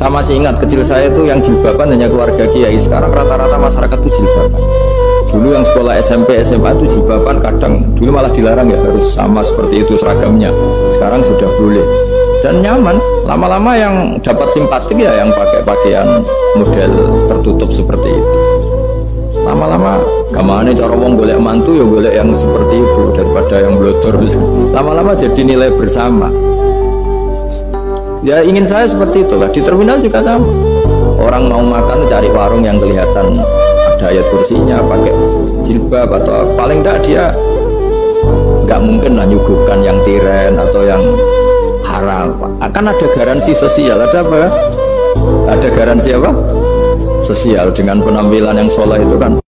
Saya masih ingat kecil saya itu yang jilbaban hanya keluarga kiai. Sekarang rata-rata masyarakat itu jilbaban. Dulu yang sekolah SMP, SMA itu jilbaban kadang dulu malah dilarang ya, harus sama seperti itu seragamnya. Sekarang sudah boleh dan nyaman. Lama-lama yang dapat simpatik ya yang pakai pakaian model tertutup seperti itu. Lama-lama gamane cara wong golek mantu ya golek yang seperti itu daripada yang blodor. Lama-lama jadi nilai bersama. Ya ingin saya seperti itulah. Di terminal juga sama. Orang mau makan cari warung yang kelihatan ada ayat kursinya, pakai jilbab atau paling enggak dia nggak mungkin lah nyuguhkan yang tiren atau yang haram. Akan ada garansi sosial. Ada apa? Ada garansi apa? Sosial dengan penampilan yang soleh itu kan.